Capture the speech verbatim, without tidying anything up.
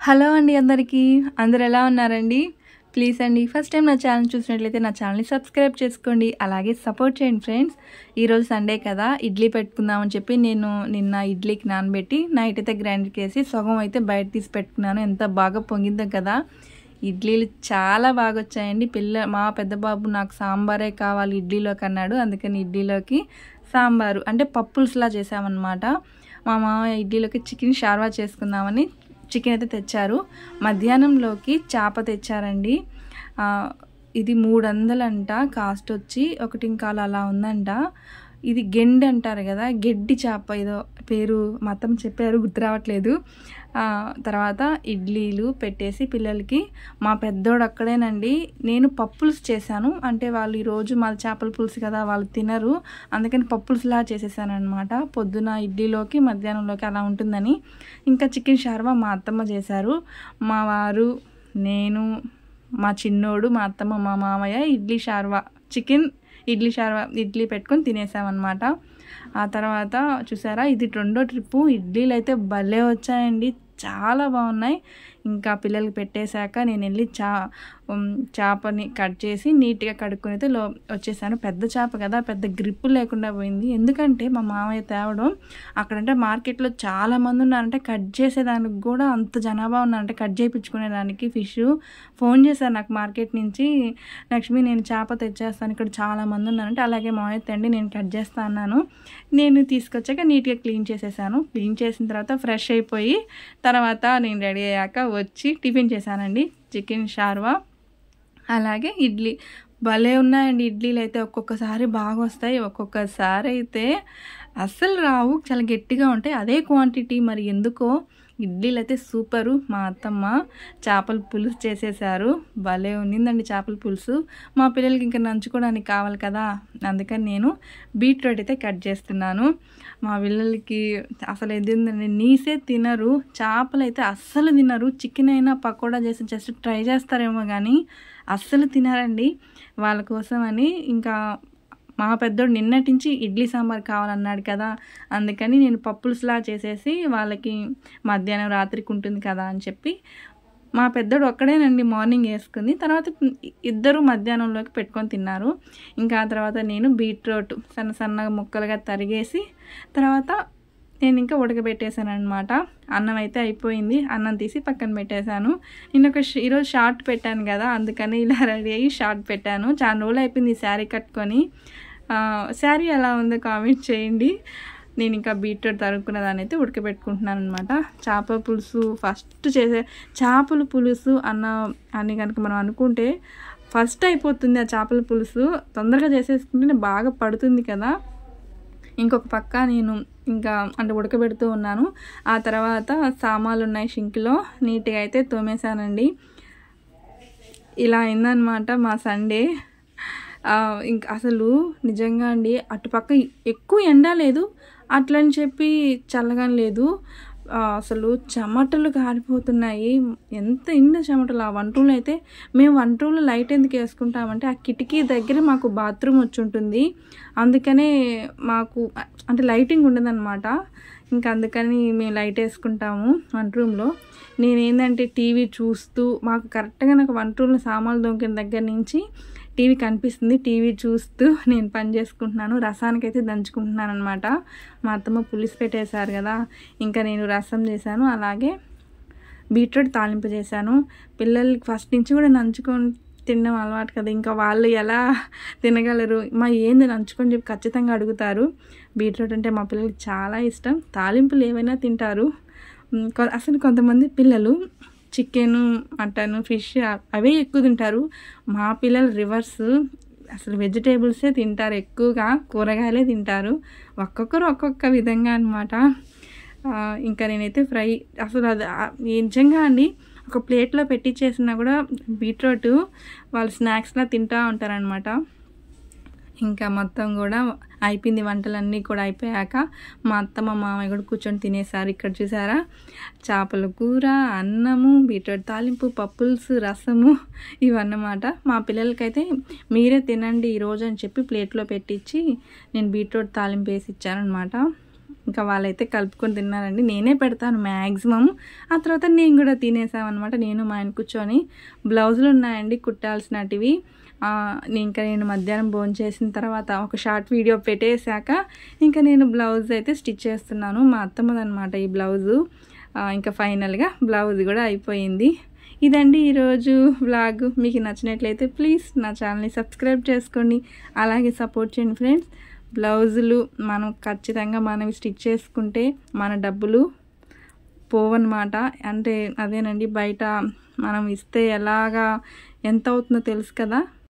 Hello అండి అందరికీ. అందరూ ఎలా ఉన్నారండి? ప్లీజ్ అండి ఫస్ట్ టైం నా ఛానల్ చూసినట్లయితే నా ఛానల్ని సబ్స్క్రైబ్ చేసుకోండి, అలాగే సపోర్ట్ చేయండి ఫ్రెండ్స్. ఈరోజు సండే కదా, ఇడ్లీ పెట్టుకుందామని చెప్పి నేను నిన్న ఇడ్లీకి నానబెట్టి నైట్ అయితే గ్రైండర్కి వేసి సగం అయితే బయట తీసి పెట్టుకున్నాను. ఎంత బాగా పొంగిందో కదా. ఇడ్లీలు చాలా బాగా వచ్చాయండి. పిల్ల మా పెద్ద బాబు నాకు సాంబారే కావాలి ఇడ్లీలోకి అన్నాడు. అందుకని ఇడ్లీలోకి సాంబారు అంటే పప్పుల్స్లా చేసామన్నమాట. మా మామయ్య ఇడ్లీలోకి చికెన్ షార్వా చేసుకుందామని చికెన్ అయితే తెచ్చారు. మధ్యాహ్నంలోకి చేప తెచ్చారండి. ఇది మూడు వందలంట కాస్ట్ వచ్చి. ఒకటి ఇంకా అలా ఉందంట. ఇది గెండి అంటారు కదా, గెడ్డి చేప ఏదో పేరు మొత్తం చెప్పారు, గుర్తు రావట్లేదు. తర్వాత ఇడ్లీలు పెట్టేసి పిల్లలకి, మా పెద్దోడు అక్కడేనండి. నేను పప్పులుసు చేశాను, అంటే వాళ్ళు ఈరోజు మాది చేపల పులుసు కదా వాళ్ళు తినరు, అందుకని పప్పులుసులా చేసేసాను అనమాట. పొద్దున ఇడ్లీలోకి మధ్యాహ్నంలోకి అలా ఉంటుందని. ఇంకా చికెన్ షార్వా మా అత్తమ్మ చేశారు. మా వారు, నేను, మా చిన్నోడు, మా అత్తమ్మ, మా మామయ్య ఇడ్లీ షార్వా చికెన్ ఇడ్లీ షార్వా ఇడ్లీ పెట్టుకొని తినేసామన్నమాట. ఆ తర్వాత చూసారా, ఇది రెండో ట్రిప్పు. ఇడ్లీలు అయితే భలే వచ్చాయండి, చాలా బాగున్నాయి. ఇంకా పిల్లలకి పెట్టేశాక నేను వెళ్ళి చా చేపని కట్ చేసి నీట్గా కడుక్కొని అయితే లో వచ్చేసాను. పెద్ద చేప కదా, పెద్ద గ్రిప్పు లేకుండా పోయింది. ఎందుకంటే మా మామయ్య తేవడం అక్కడంటే మార్కెట్లో చాలామంది ఉన్నారంటే కట్ చేసేదానికి కూడా అంత జనాభా ఉన్నారంటే కట్ చేయించుకునేదానికి ఫిష్. ఫోన్ చేశారు నాకు మార్కెట్ నుంచి, లక్ష్మి నేను చేప తెచ్చేస్తాను, ఇక్కడ చాలామంది ఉన్నారంటే అలాగే మామయ్య తండి నేను కట్ చేస్తా అన్నాను. నేను తీసుకొచ్చాక నీట్గా క్లీన్ చేసేసాను. క్లీన్ చేసిన తర్వాత ఫ్రెష్ అయిపోయి తర్వాత నేను రెడీ అయ్యాక వచ్చి టిఫిన్ చేశానండి. చికెన్ షార్వా అలాగే ఇడ్లీ. భలే ఉన్నాయండి ఇడ్లీలు అయితే. ఒక్కొక్కసారి బాగా వస్తాయి, ఒక్కొక్కసారి అయితే అస్సలు రావు, చాలా గట్టిగా ఉంటాయి. అదే క్వాంటిటీ మరి ఎందుకో ఇడ్లీలు అయితే సూపరు. మా అత్తమ్మ చేపల పులుసు చేసేసారు, భలే ఉన్నిందండి చేపల పులుసు. మా పిల్లలకి ఇంకా నంచుకోవడానికి కావాలి కదా, అందుకని నేను బీట్రూట్ అయితే కట్ చేస్తున్నాను. మా పిల్లలకి అసలు ఎదుందండి, నీసే తినరు, చేపలు అయితే అస్సలు తినరు. చికెన్ అయినా పకోడా చేసి జస్ట్ ట్రై చేస్తారేమో కానీ అస్సలు తినరండి. వాళ్ళ కోసం అని ఇంకా మా పెద్దోడు నిన్నటి నుంచి ఇడ్లీ సాంబార్ కావాలన్నాడు కదా, అందుకని నేను పప్పులుసులా చేసేసి వాళ్ళకి మధ్యాహ్నం రాత్రికి ఉంటుంది కదా అని చెప్పి, మా పెద్దోడు ఒక్కడేనండి మార్నింగ్ వేసుకుంది, తర్వాత ఇద్దరు మధ్యాహ్నంలోకి పెట్టుకొని తిన్నారు. ఇంకా ఆ తర్వాత నేను బీట్రూట్ సన్న సన్నగా ముక్కలుగా తరిగేసి తర్వాత నేను ఇంకా ఉడకబెట్టేశాను అనమాట. అన్నం అయితే అయిపోయింది, అన్నం తీసి పక్కన పెట్టేశాను. నేను ఒక ఈరోజు షార్ట్ పెట్టాను కదా, అందుకని ఇలా రెడీ అయ్యి షార్ట్ పెట్టాను. చాలా రోజులు అయిపోయింది ఈ శారీ కట్టుకొని. శారీ ఎలా ఉందో కామెంట్ చేయండి. నేను ఇంకా బీట్రూట్ తరుక్కున్న దాన్ని అయితే ఉడకబెట్టుకుంటున్నాను అనమాట. చేపల పులుసు ఫస్ట్ చేసే చేపల పులుసు అన్న అని కనుక మనం అనుకుంటే ఫస్ట్ అయిపోతుంది ఆ చేపల పులుసు. తొందరగా చేసేసుకుంటే బాగా పడుతుంది కదా. ఇంకొక పక్క నేను ఇంకా అంటే ఉడకబెడుతూ ఉన్నాను. ఆ తర్వాత సామాన్లు ఉన్నాయి షింక్లో, నీట్గా అయితే తోమేశానండి. ఇలా అయిందనమాట మా సండే. ఇంకా అసలు నిజంగా అండి, అటుపక్క ఎక్కువ ఎండ లేదు, అట్లని చెప్పి చల్లగా లేదు. అసలు చెమటలు కారిపోతున్నాయి, ఎంత ఎండ చెమటలు. ఆ వంట రూమ్లో అయితే మేము వంట రూమ్లో లైట్ ఎందుకు వేసుకుంటామంటే ఆ కిటికీ దగ్గర మాకు బాత్రూమ్ వచ్చి ఉంటుంది, అందుకనే మాకు అంటే లైటింగ్ ఉండదన్నమాట. ఇంకా అందుకని మేము లైట్ వేసుకుంటాము వంట రూమ్లో. నేనేంటంటే టీవీ చూస్తూ, మాకు కరెక్ట్గా నాకు వంట రూమ్లో సామాన్లు దొంగిన దగ్గర నుంచి టీవీ కనిపిస్తుంది, టీవీ చూస్తూ నేను పని చేసుకుంటున్నాను. రసానికైతే దంచుకుంటున్నాను అనమాట. మా అత్తమ్మ పులుసు పెట్టేశారు కదా, ఇంకా నేను రసం చేశాను, అలాగే బీట్రూట్ తాలింపు చేశాను. పిల్లలకి ఫస్ట్ నుంచి కూడా నంచుకొని తినడం అలవాటు కదా, ఇంకా వాళ్ళు ఎలా తినగలరు, మా ఏంది నంచుకొని చెప్పి ఖచ్చితంగా అడుగుతారు. బీట్రూట్ అంటే మా పిల్లలకి చాలా ఇష్టం. తాలింపులు ఏమైనా తింటారు. అసలు కొంతమంది పిల్లలు చికెను, మటను, ఫిష్ అవే ఎక్కువ తింటారు. మా పిల్లలు రివర్స్, అసలు వెజిటేబుల్సే తింటారు ఎక్కువగా, కూరగాయలే తింటారు. ఒక్కొక్కరు ఒక్కొక్క విధంగా అనమాట. ఇంకా నేనైతే ఫ్రై అసలు అది నిజంగా అండి, ఒక ప్లేట్లో పెట్టించేసినా కూడా బీట్రూట్ వాళ్ళు స్నాక్స్లా తింటూ ఉంటారనమాట. ఇంకా మొత్తం కూడా అయిపోయింది, వంటలన్నీ కూడా అయిపోయాక మా అత్తమ్మ మామయ్య కూడా కూర్చొని తినేసారు. ఇక్కడ చూసారా, చేపల కూర, అన్నము, బీట్రూట్ తాలింపు, పప్పుల్స్, రసము ఇవన్నమాట. మా పిల్లలకైతే మీరే తినండి ఈరోజు అని చెప్పి ప్లేట్లో పెట్టించి నేను బీట్రూట్ తాలింపు వేసి ఇచ్చానమాట. ఇంకా వాళ్ళైతే కలుపుకొని తిన్నారండి. నేనే పెడతాను మ్యాక్సిమం. ఆ తర్వాత నేను కూడా తినేసామన్నమాట. నేను మా ఆయన కూర్చొని. బ్లౌజులు ఉన్నాయండి కుట్టాల్సినటివి. ఇంకా నేను మధ్యాహ్నం భోజనం చేసిన తర్వాత ఒక షార్ట్ వీడియో పెట్టేశాక ఇంకా నేను బ్లౌజ్ అయితే స్టిచ్ చేస్తున్నాను. మా అత్తమ్మదనమాట ఈ బ్లౌజు. ఇంకా ఫైనల్గా బ్లౌజ్ కూడా అయిపోయింది. ఇదండి ఈరోజు వ్లాగ్. మీకు నచ్చినట్లయితే ప్లీజ్ నా ఛానల్ని సబ్స్క్రైబ్ చేసుకోండి, అలాగే సపోర్ట్ చేయండి ఫ్రెండ్స్. బ్లౌజులు మనం ఖచ్చితంగా మనవి స్టిచ్ చేసుకుంటే మన డబ్బులు పోవన్నమాట. అంటే అదేనండి, బయట మనం ఇస్తే ఎలాగా ఎంత అవుతుందో తెలుసు కదా.